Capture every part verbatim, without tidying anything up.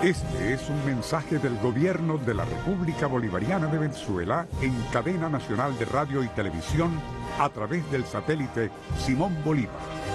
Este es un mensaje del gobierno de la República Bolivariana de Venezuela en cadena nacional de radio y televisión a través del satélite Simón Bolívar.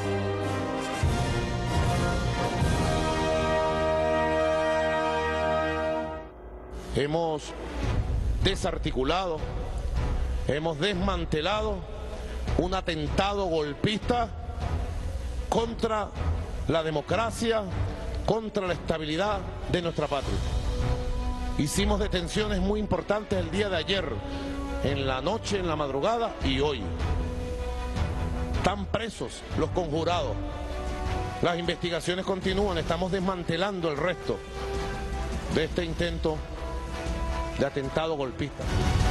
Hemos desarticulado, hemos desmantelado un atentado golpista contra la democracia, contra la estabilidad de nuestra patria. Hicimos detenciones muy importantes el día de ayer, en la noche, en la madrugada y hoy. Están presos los conjurados. Las investigaciones continúan, estamos desmantelando el resto de este intento de atentado golpista.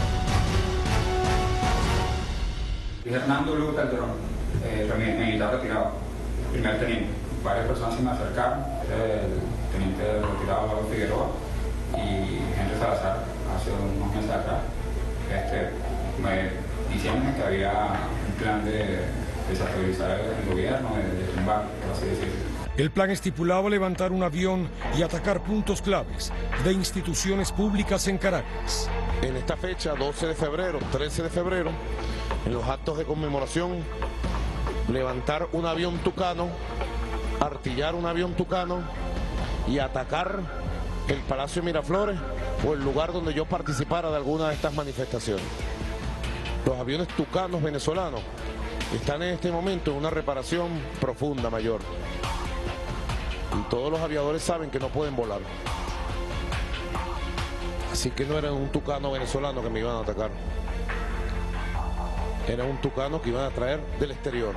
Hernando Lugo Calderón, eh, militar retirado, primer teniente. Varias personas se me acercaron, el teniente retirado Lago Figueroa y Henry Salazar, hace unos meses atrás, este, me diciendo que había un plan de desestabilizar el gobierno, de, de tumbar, por así decirlo. El plan estipulaba levantar un avión y atacar puntos claves de instituciones públicas en Caracas. En esta fecha, doce de febrero, trece de febrero, en los actos de conmemoración, levantar un avión tucano, artillar un avión tucano y atacar el Palacio Miraflores o el lugar donde yo participara de alguna de estas manifestaciones. Los aviones tucanos venezolanos están en este momento en una reparación profunda, mayor. Y todos los aviadores saben que no pueden volar. Así que no era un tucano venezolano que me iban a atacar. Era un tucano que iban a traer del exterior.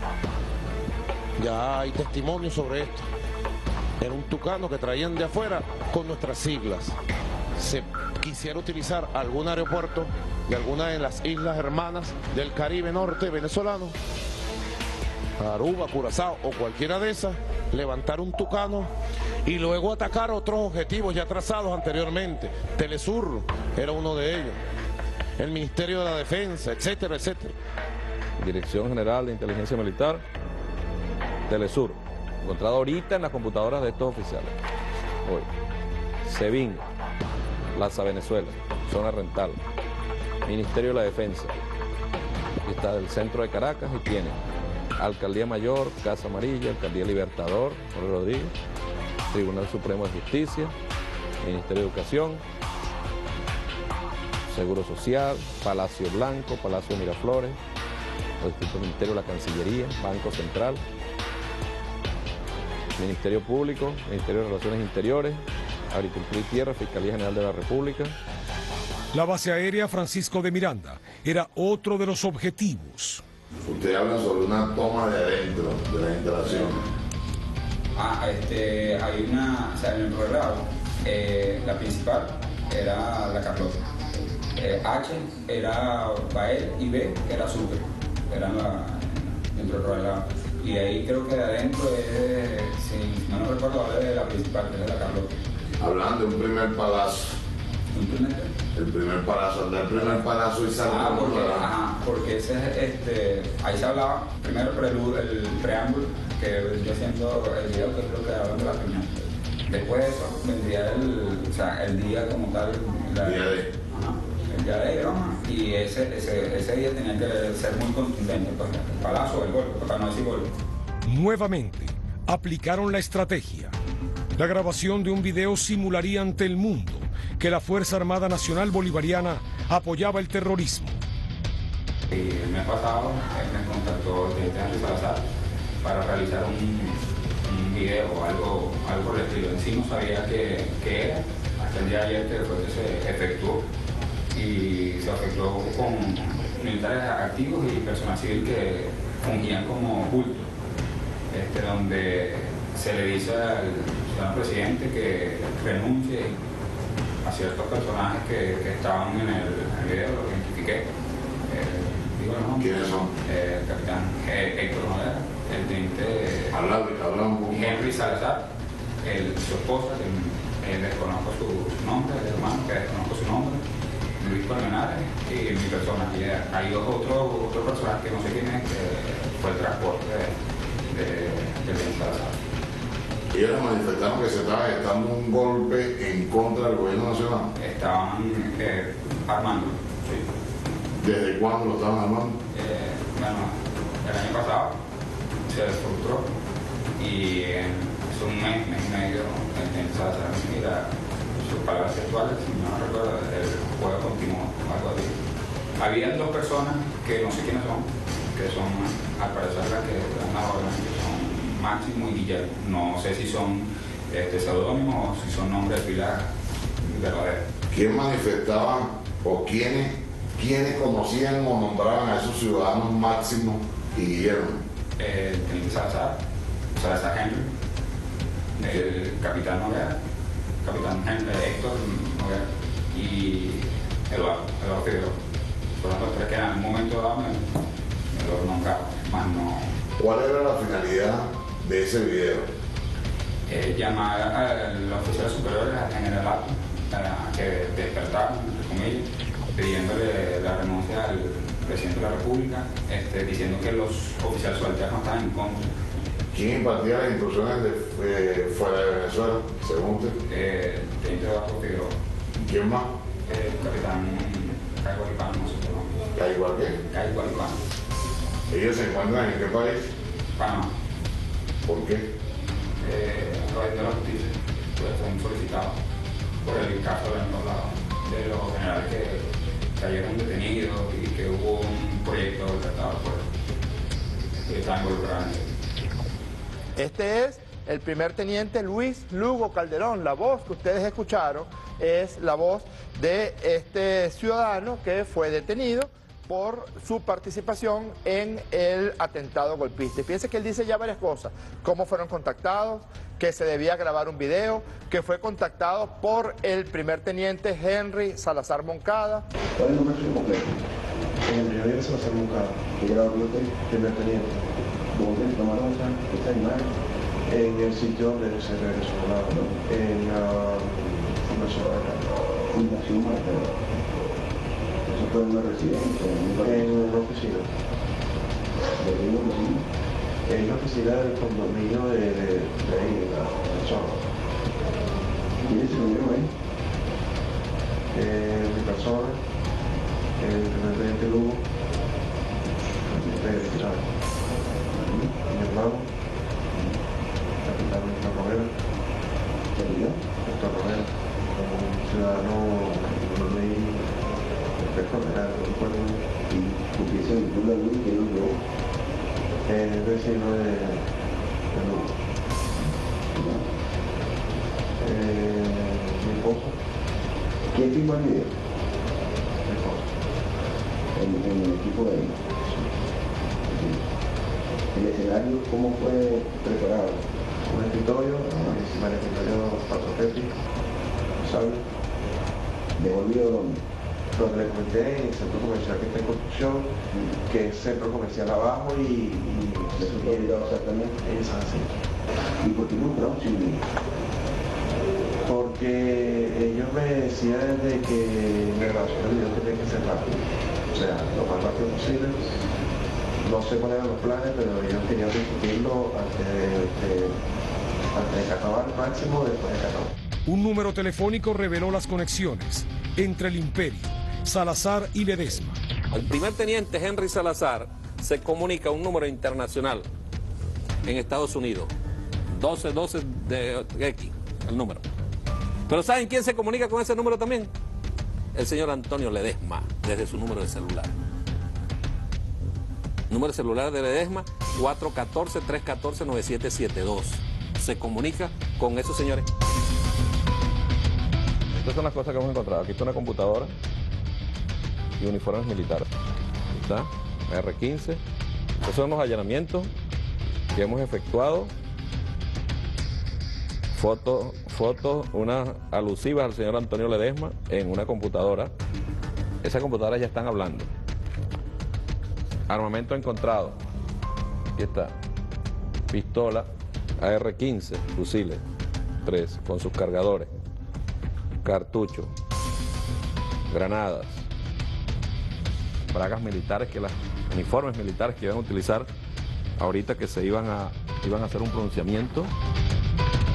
Ya hay testimonios sobre esto. Era un tucano que traían de afuera con nuestras siglas. Se quisiera utilizar algún aeropuerto de alguna de las islas hermanas del Caribe norte venezolano, Aruba, Curazao o cualquiera de esas, levantar un tucano y luego atacar otros objetivos ya trazados anteriormente. Telesur era uno de ellos, el Ministerio de la Defensa, etcétera, etcétera. Dirección General de Inteligencia Militar, Telesur, encontrado ahorita en las computadoras de estos oficiales. Hoy, SEBIN, Plaza Venezuela, Zona Rental, Ministerio de la Defensa, aquí está del centro de Caracas y tiene Alcaldía Mayor, Casa Amarilla, Alcaldía Libertador, Jorge Rodríguez, Tribunal Supremo de Justicia, Ministerio de Educación, Seguro Social, Palacio Blanco, Palacio Miraflores, los distintos ministerios de la Cancillería, Banco Central, Ministerio Público, Ministerio de Relaciones Interiores, Agricultura y Tierra, Fiscalía General de la República. La base aérea Francisco de Miranda era otro de los objetivos. Usted habla sobre una toma de adentro de la instalación. Ah, este, hay una, o sea, en el programa, eh, la principal era la Carlota. Eh, H era Bael y B era Super. Eran la, dentro del programa. Y ahí creo que de adentro es, si no, no recuerdo, hablar de la principal, que es la Carlota. Hablando de un primer palazo. ¿Un primer? El primer palazo, el primer palazo y salto. Ah, porque, ajá, porque ese, este, ahí se hablaba, primero preludio, el preámbulo, que yo haciendo el video que creo que hablan de la reunión. Después de eso vendría el, o sea, el día como tal. La, día de. Ajá, el día de broma, y ese, ese, ese día tenía que ser muy contundente, pues, el palazo, el golpe, para no decir golpe. Nuevamente, aplicaron la estrategia. La grabación de un video simularía ante el mundo que la Fuerza Armada Nacional Bolivariana apoyaba el terrorismo. Y el mes pasado me contactó el teniente Henry Salazar para realizar un, un video o algo, algo por el estilo. En sí no sabía qué, qué era, hasta el día de ayer que después se efectuó. Y se efectuó con militares activos y personal civil que fungían como culto, este, donde se le dice al ciudadano presidente que renuncie a ciertos personajes que, que estaban en el, en el video, lo identifiqué. Eh, digo el nombre. ¿Quiénes son? Eh, el capitán eh, Héctor Nodera, el teniente Habla, habla un poco. Henry Salazar, el, su esposa, que eh, desconozco su, su nombre, el hermano, que desconozco su nombre, Luis Colmenares, y mi persona. Y hay otro, otro personaje que no sé quién es, que fue el transporte de, de, de Salazar. Ellos les manifestaron que se estaba gestando un golpe en contra del gobierno nacional. Estaban eh, armando, sí. ¿Desde cuándo lo estaban armando? Eh, bueno, el año pasado se frustró y en hace un mes, mes y medio, en Salazar, mira, sus palabras sexuales, si no recuerdo, el juego continuó, algo así. Habían dos personas que no sé quiénes son, que son, al parecer, las que dan la orden, que son Máximo y Guillermo. No sé si son este, seudónimos o si son nombres de pila verdaderos. ¿Quién manifestaba o quiénes, quiénes conocían o nombraban a esos ciudadanos Máximo y Guillermo? El teniente Salazar, Salazar Henry, el capitán Noguera, capitán Henry, Héctor Noguera y Eduardo, Eduardo Figueroa. Fueron los tres que en un momento dado me, me lo nombraron, más no. ¿Cuál era la finalidad de ese video? Eh, llamar a los oficiales superiores, al generalato, a que despertaran, entre comillas, pidiéndole la renuncia al presidente de la República, este, diciendo que los oficiales subalternos estaban en contra. ¿Quién impartía las instrucciones de, eh, fuera de Venezuela, según usted? Eh, el teniente Eduardo Figueroa. ¿Quién más? El capitán Cayo Gualipano, no sé por nombre. ¿Cayo igual qué? Cayo Gualipano. ¿Ellos se encuentran en qué país? Panamá. ¿Por qué? Eh, a través de la justicia, pues fueron solicitados por el caso de los, de los generales que cayeron detenidos y que hubo un proyecto del tratado pues, que está involucrado en él. Este es el primer teniente Luis Lugo Calderón. La voz que ustedes escucharon es la voz de este ciudadano que fue detenido por su participación en el atentado golpista. Y fíjense que él dice ya varias cosas, cómo fueron contactados, que se debía grabar un video, que fue contactado por el primer teniente Henry Salazar Moncada. ¿Cuál es el nombre suyo completo? Henry Javier Salazar Moncada. ¿Qué grado tiene usted? Primer teniente. ¿Dónde tomaron esa, esa imagen? En el sitio donde se regresó la, en la Fundación Maracaibo. Fundación Maracaibo. ¿Eso fue en una residencia? En una oficina. ¿De qué oficina? En la oficina del condominio de, de, de ahí, de la zona. ¿Quiénes se reunieron ahí? Eh, mi persona, el primer teniente Lugo, ustedes saben, mi hermano, capitán Héctor Romero, Héctor Romero, un ciudadano muy perfecto, era un pueblo y cumpliese el título de Lugo que él lo es vecino de, de Lugo. Eh, mi esposo. ¿Quién filmó el video? Mi esposo. En, en el equipo de él. ¿El escenario cómo fue preparado? Un escritorio, encima del escritorio patrocético, sable. ¿Devolvido dónde? Donde le comenté en el centro comercial que está en construcción, que es centro comercial abajo y... y ¿De su propiedad exactamente? Es así. ¿Y por qué no entramos sin video? Porque ellos me decían de que la grabación del video tenía que ser rápido, o sea, lo más rápido posible. No sé cuáles eran los planes, pero ellos querían discutirlo antes de, de, antes de Carnaval, máximo después de Carnaval. Un número telefónico reveló las conexiones entre el Imperio, Salazar y Ledesma. El primer teniente Henry Salazar se comunica a un número internacional en Estados Unidos, doce doce de X, el número. Pero ¿saben quién se comunica con ese número también? El señor Antonio Ledesma, desde su número de celular. Número de celular de Ledesma, cuatro uno cuatro, tres uno cuatro, nueve siete siete dos. Se comunica con esos señores. Estas son las cosas que hemos encontrado. Aquí está una computadora y uniformes militares. Aquí está, R quince. Estos son los allanamientos que hemos efectuado. Fotos, fotos, unas alusivas al señor Antonio Ledesma en una computadora. Esas computadoras ya están hablando. Armamento encontrado. Aquí está. Pistola A R quince, fusiles, tres, con sus cargadores. Cartuchos, granadas, bragas militares, que las uniformes militares que iban a utilizar ahorita que se iban a, iban a hacer un pronunciamiento.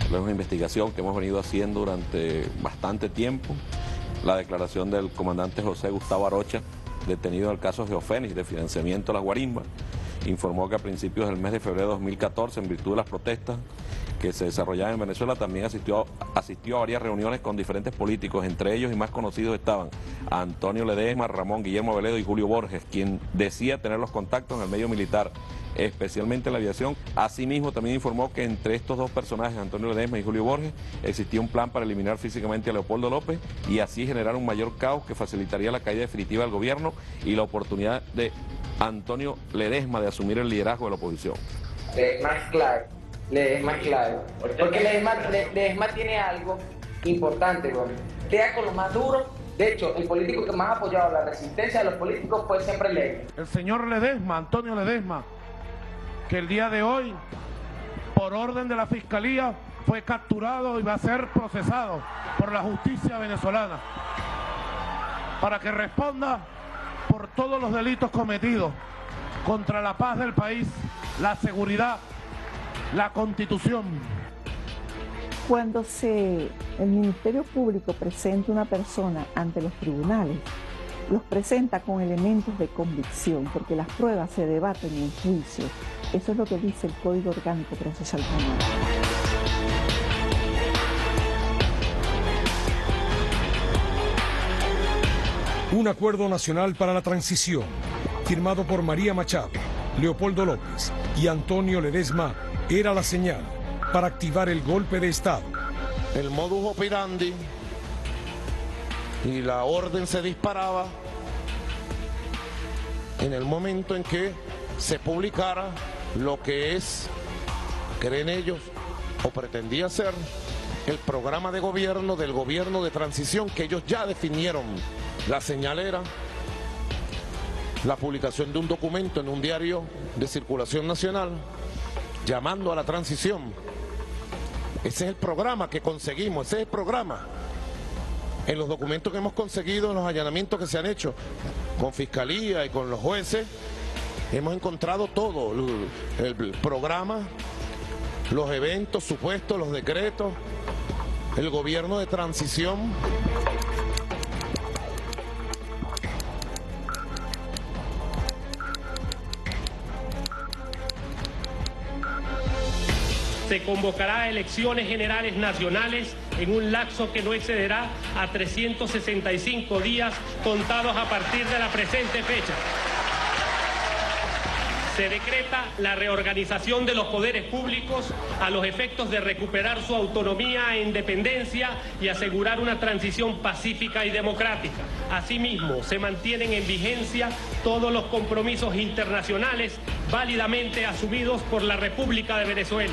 Es una investigación que hemos venido haciendo durante bastante tiempo. La declaración del comandante José Gustavo Arocha, detenido en el caso Geofénix de financiamiento a las guarimbas, informó que a principios del mes de febrero de dos mil catorce, en virtud de las protestas que se desarrollaban en Venezuela, también asistió, asistió a varias reuniones con diferentes políticos. Entre ellos y más conocidos estaban Antonio Ledesma, Ramón Guillermo Veledo y Julio Borges, quien decía tener los contactos en el medio militar, especialmente en la aviación. Asimismo, también informó que entre estos dos personajes, Antonio Ledesma y Julio Borges, existía un plan para eliminar físicamente a Leopoldo López y así generar un mayor caos que facilitaría la caída definitiva del gobierno y la oportunidad de Antonio Ledesma de asumir el liderazgo de la oposición. Ledesma es claro, Ledesma es claro, porque Ledesma, Ledesma tiene algo importante, bro. Queda con los más duros. De hecho, el político que más ha apoyado la resistencia de los políticos fue siempre Ledesma. El señor Ledesma, Antonio Ledesma, que el día de hoy, por orden de la Fiscalía, fue capturado y va a ser procesado por la justicia venezolana para que responda por todos los delitos cometidos contra la paz del país, la seguridad, la Constitución. Cuando se, el Ministerio Público presenta una persona ante los tribunales, los presenta con elementos de convicción, porque las pruebas se debaten en juicio. Eso es lo que dice el Código Orgánico Procesal Penal. Un acuerdo nacional para la transición, firmado por María Machado, Leopoldo López y Antonio Ledesma, era la señal para activar el golpe de Estado. El modus operandi y la orden se disparaba en el momento en que se publicara lo que es, creen ellos, o pretendía ser, el programa de gobierno del gobierno de transición que ellos ya definieron. La señal era la publicación de un documento en un diario de circulación nacional llamando a la transición. Ese es el programa que conseguimos, ese es el programa. En los documentos que hemos conseguido, en los allanamientos que se han hecho con Fiscalía y con los jueces, hemos encontrado todo, el programa, los eventos supuestos, los decretos, el gobierno de transición. Se convocará a elecciones generales nacionales en un lapso que no excederá a trescientos sesenta y cinco días contados a partir de la presente fecha. Se decreta la reorganización de los poderes públicos a los efectos de recuperar su autonomía e independencia y asegurar una transición pacífica y democrática. Asimismo, se mantienen en vigencia todos los compromisos internacionales válidamente asumidos por la República de Venezuela.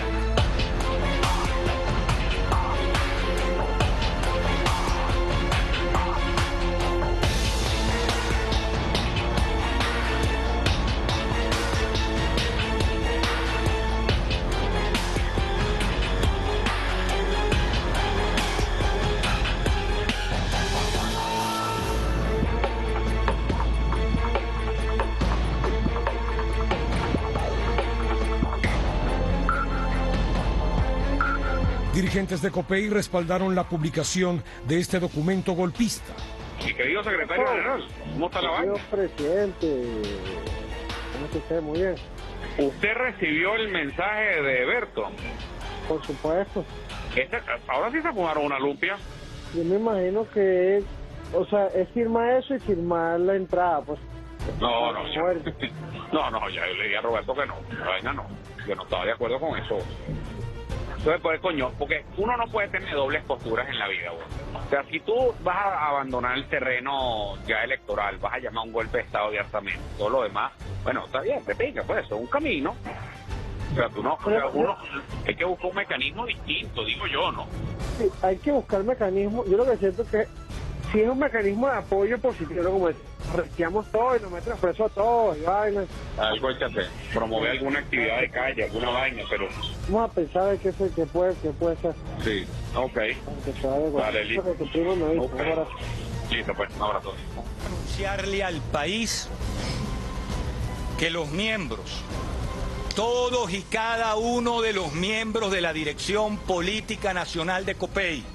Dirigentes de COPEI respaldaron la publicación de este documento golpista. Mi querido secretario general, ¿cómo está la vaina? Señor presidente, ¿cómo está usted? Muy bien. ¿Usted recibió el mensaje de Berto? Por supuesto. Este, ahora sí se fumaron una lumpia. Yo me imagino que es, o sea, es firmar eso y firmar la entrada, pues. No, no, ya. No, no, ya yo le dije a Roberto que no, la vaina no, yo no estaba de acuerdo con eso. Entonces, pues, coño, porque uno no puede tener dobles posturas en la vida, güey. O sea, si tú vas a abandonar el terreno ya electoral, vas a llamar a un golpe de Estado abiertamente, todo lo demás, bueno, está bien, te pica, pues, eso es un camino. O sea, tú no, o sea, uno, hay que buscar un mecanismo distinto, digo yo, ¿no? Sí, hay que buscar mecanismos. Yo lo que siento es que si es un mecanismo de apoyo positivo, como arrestiamos todo y nos metemos preso a todos y vainas. Algo hay que hacer, promover alguna actividad de calle, alguna vaina, pero... Vamos a pensar de qué, se, qué, puede, qué puede ser. Sí, ok. Vale, listo. Okay. Listo, pues, un abrazo. Anunciarle al país que los miembros todos y cada uno de los miembros de la Dirección Política Nacional de COPEI,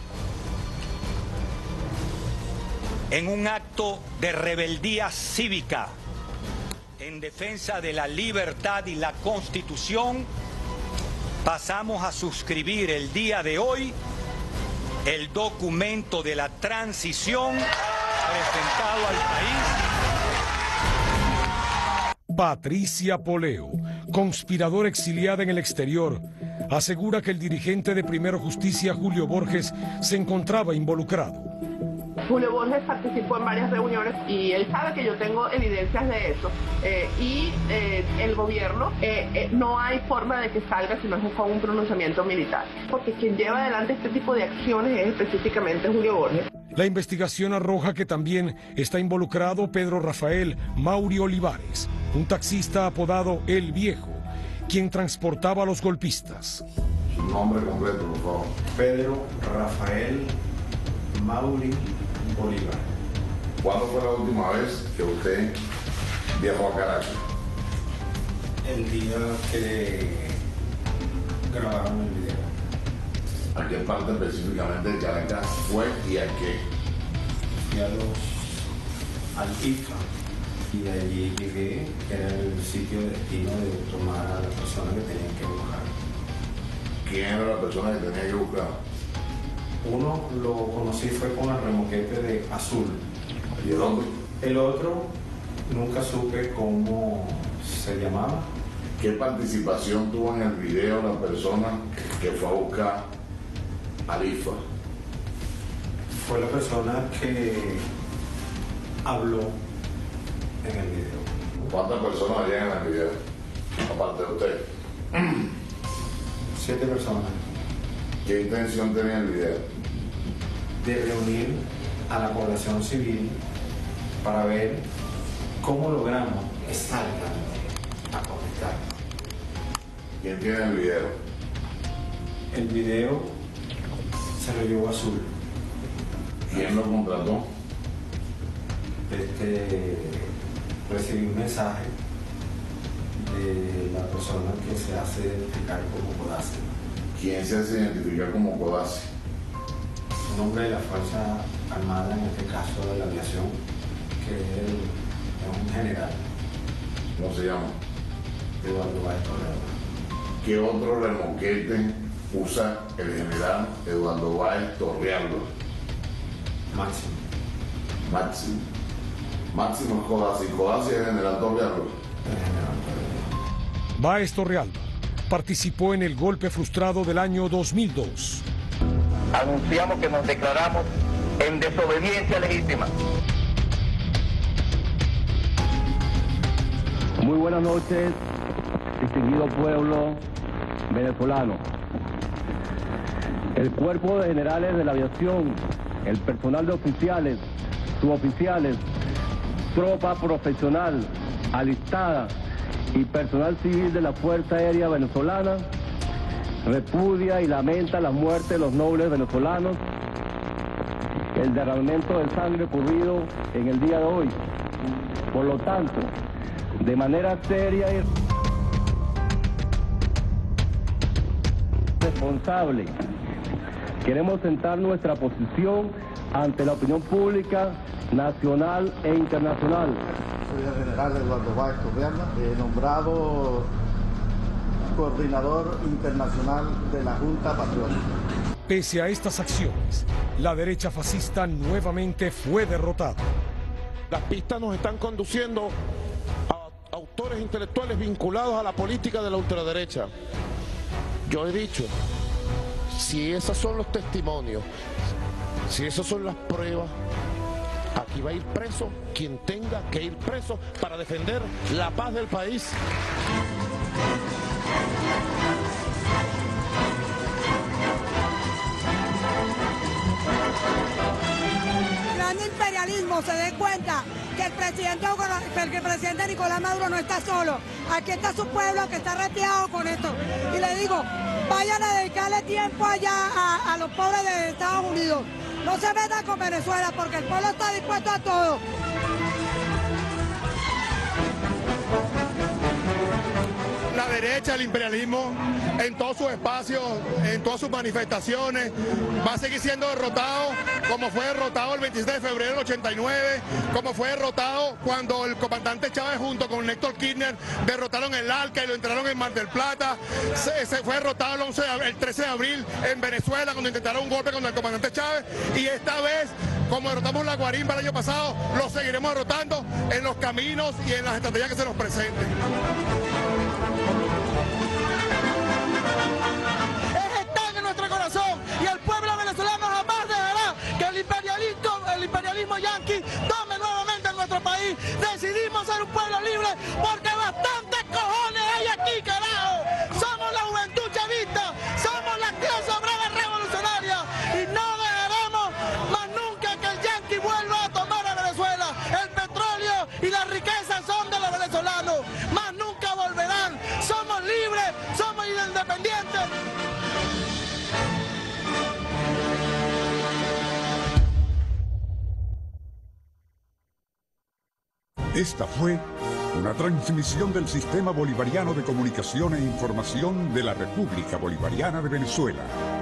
en un acto de rebeldía cívica en defensa de la libertad y la Constitución, pasamos a suscribir el día de hoy el documento de la transición presentado al país. Patricia Poleo, conspiradora exiliada en el exterior, asegura que el dirigente de Primero Justicia, Julio Borges, se encontraba involucrado. Julio Borges participó en varias reuniones y él sabe que yo tengo evidencias de eso. Eh, y eh, el gobierno, eh, eh, no hay forma de que salga si no es con un pronunciamiento militar. Porque quien lleva adelante este tipo de acciones es específicamente Julio Borges. La investigación arroja que también está involucrado Pedro Rafael Mauri Olivares, un taxista apodado El Viejo, quien transportaba a los golpistas. Su nombre completo, por favor. Pedro Rafael Mauri Olivares. ¿Cuándo fue la última vez que usted viajó a Caracas? El día que grabaron el video. ¿A qué parte específicamente de Caracas fue y a qué? Fui a los al I F A y de allí llegué, que era el sitio de destino de tomar a la persona que tenía que buscar. ¿Quién era la persona que tenía que buscar? Uno lo conocí fue con el remoquete de azul. ¿Y el otro? El otro nunca supe cómo se llamaba. ¿Qué participación tuvo en el video la persona que fue a buscar al I F A? Fue la persona que habló en el video. ¿Cuántas personas había en el video? Aparte de usted. Siete personas. ¿Qué intención tenía el video? De reunir a la población civil para ver cómo logramos que salgan a conectar. ¿Quién tiene el video? El video se lo llevó Azul. ¿Quién lo contrató? Este, recibí un mensaje de la persona que se hace identificar como Codazzi. ¿Quién se hace identificar como Codazzi? Un hombre de la Fuerza Armada, en este caso de la aviación, que es, el, es un general. ¿Cómo se llama? Eduardo Báez Torrealba. ¿Qué otro remoquete usa el general Eduardo Báez Torrealba? Máximo. Máximo. Máximo es Codazzi. Codazzi es el general Torrealba. El general Torrealba. Báez Torrealba participó en el golpe frustrado del año dos mil dos. Anunciamos que nos declaramos en desobediencia legítima. Muy buenas noches, distinguido pueblo venezolano. El cuerpo de generales de la aviación, el personal de oficiales, suboficiales, tropa profesional, alistada y personal civil de la Fuerza Aérea Venezolana repudia y lamenta la muerte de los nobles venezolanos, el derramamiento de sangre ocurrido en el día de hoy. Por lo tanto, de manera seria y responsable, queremos sentar nuestra posición ante la opinión pública nacional e internacional. Soy el general Eduardo Báez Torrealba, eh, nombrado coordinador internacional de la Junta Patriótica. Pese a estas acciones, la derecha fascista nuevamente fue derrotada. Las pistas nos están conduciendo a autores intelectuales vinculados a la política de la ultraderecha. Yo he dicho, si esos son los testimonios, si esas son las pruebas, aquí va a ir preso quien tenga que ir preso para defender la paz del país. El gran imperialismo se dé cuenta que el presidente, que el presidente Nicolás Maduro no está solo. Aquí está su pueblo que está reteado con esto. Y le digo, vayan a dedicarle tiempo allá a, a los pobres de Estados Unidos. No se metan con Venezuela porque el pueblo está dispuesto a todo. La derecha, el imperialismo, en todos sus espacios, en todas sus manifestaciones, va a seguir siendo derrotado, como fue derrotado el veintisiete de febrero del ochenta y nueve, como fue derrotado cuando el comandante Chávez junto con Néstor Kirchner derrotaron el Alca y lo entraron en Mar del Plata. Se, se fue derrotado el, once de, el trece de abril en Venezuela cuando intentaron un golpe contra el comandante Chávez, y esta vez, como derrotamos la Guarimba el año pasado, lo seguiremos derrotando en los caminos y en las estrategias que se nos presenten. Están en nuestro corazón y el pueblo venezolano jamás dejará que el imperialismo, el imperialismo yanqui tome nuevamente en nuestro país. Decidimos ser un pueblo libre porque bastantes cojones hay aquí, carajo. Somos la juventud chavista, somos la clase obrera revolucionaria y no dejaremos más nunca que el yanqui vuelva a tomar a Venezuela. El petróleo y las riquezas son de los venezolanos, más nunca volverán. Somos libres, somos independientes. Esta fue una transmisión del Sistema Bolivariano de Comunicación e Información de la República Bolivariana de Venezuela.